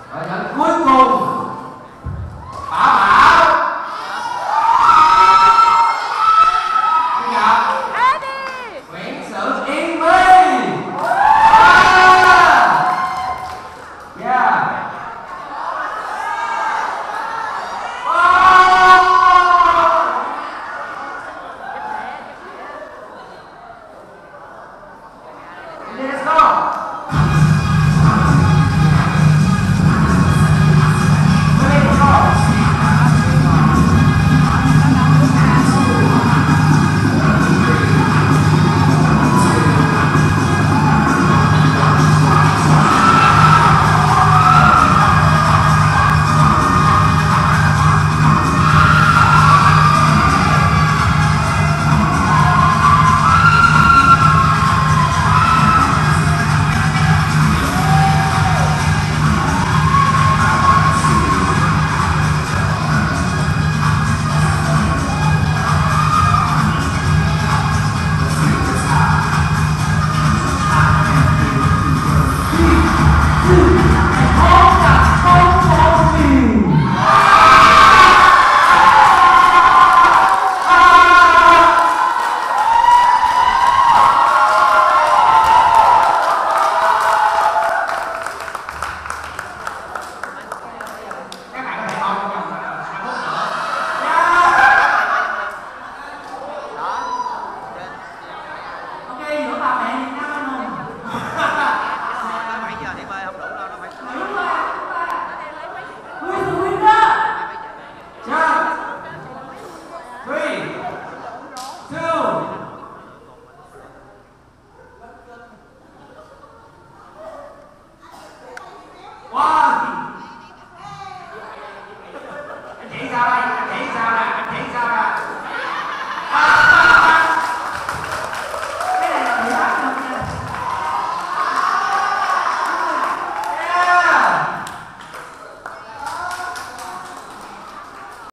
Và trận cuối cùng Bảo Bảo gặp Nguyễn Sự Yên My. Yeah. Let's go. Anh chị sao đây? Anh chị sao nè? Anh chị sao nè?